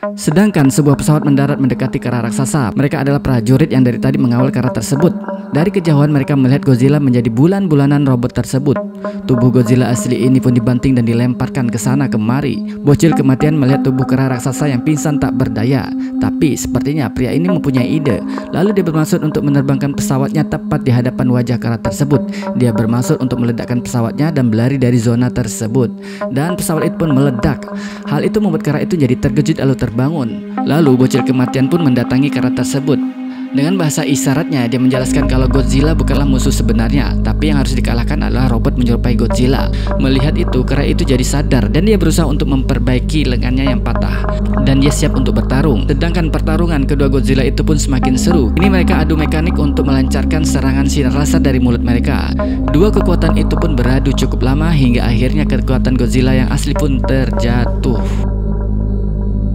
Sedangkan sebuah pesawat mendarat mendekati kera raksasa. Mereka adalah prajurit yang dari tadi mengawal kera tersebut. Dari kejauhan mereka melihat Godzilla menjadi bulan-bulanan robot tersebut. Tubuh Godzilla asli ini pun dibanting dan dilemparkan ke sana kemari. Bocil kematian melihat tubuh kera raksasa yang pingsan tak berdaya. Tapi sepertinya pria ini mempunyai ide. Lalu dia bermaksud untuk menerbangkan pesawatnya tepat di hadapan wajah kera tersebut. Dia bermaksud untuk meledakkan pesawatnya dan berlari dari zona tersebut. Dan pesawat itu pun meledak. Hal itu membuat kera itu jadi terkejut lalu terbangun. Lalu bocil kematian pun mendatangi kera tersebut. Dengan bahasa isyaratnya dia menjelaskan kalau Godzilla bukanlah musuh sebenarnya, tapi yang harus dikalahkan adalah robot menyerupai Godzilla. Melihat itu, kera itu jadi sadar dan dia berusaha untuk memperbaiki lengannya yang patah. Dan dia siap untuk bertarung. Sedangkan pertarungan kedua Godzilla itu pun semakin seru. Ini mereka adu mekanik untuk melancarkan serangan sinar laser dari mulut mereka. Dua kekuatan itu pun beradu cukup lama hingga akhirnya kekuatan Godzilla yang asli pun terjatuh.